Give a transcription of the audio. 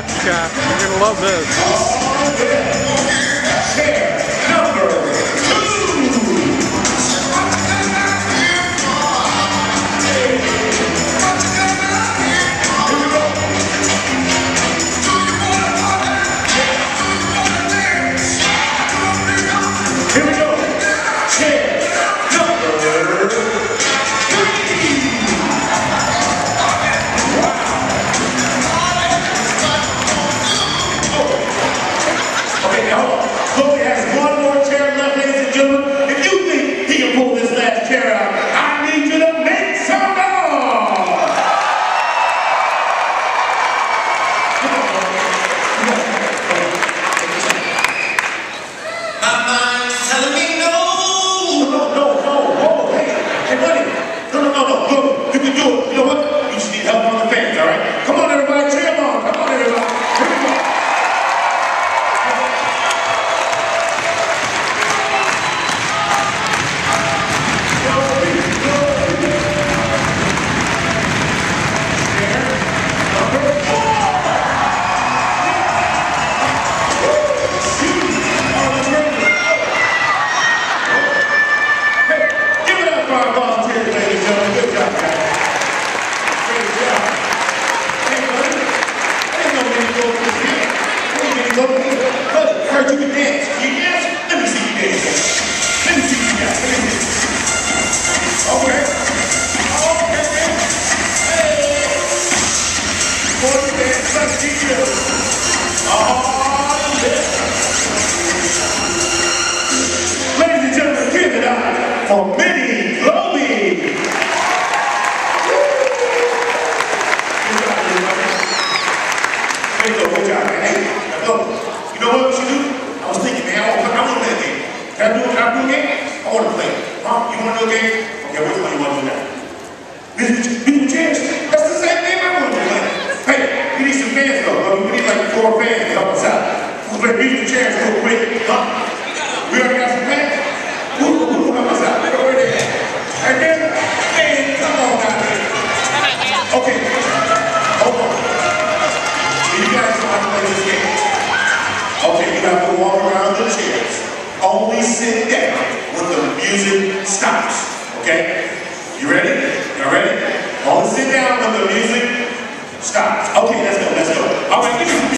Yeah, you're gonna love this. Here we go. Chair number 3. Okay, now hold on. Globie has one more chair left, ladies and gentlemen. If you think he can pull this last chair out, I need you to make some noise. My mind's telling me no. Whoa, hey, buddy. No. You can do it. You know what? You just need help on the fans, all right? Come on, everybody. Cheer them on. Come on, everybody. Here we go. Heard you can dance. Can you dance? Let me see you dance. Let me see you dance. Let me see. Okay. Hey. Boy, you dance like you do. Oh, yeah. Ladies and gentlemen, give it up for Mini Globie. Good job, man. Hey, now go. You know what we should do? I was thinking, man, I want to play a game. Can I do a game? I want to play. Huh? You want to do a game? Okay, which one you want to do now? Musical chairs? That's the same game I want to play. Hey, we need some fans though. We need like 4 fans to help us out. We'll play musical chairs real quick. Huh? We already got some fans? Who help us out? Go over there. And then, hey, come on down here. Okay. Hold on. You guys know how to play this game. Okay, you have to walk around the chairs. Only sit down when the music stops. Okay? You ready? Y'all ready? Only sit down when the music stops. Okay, let's go. All right, give me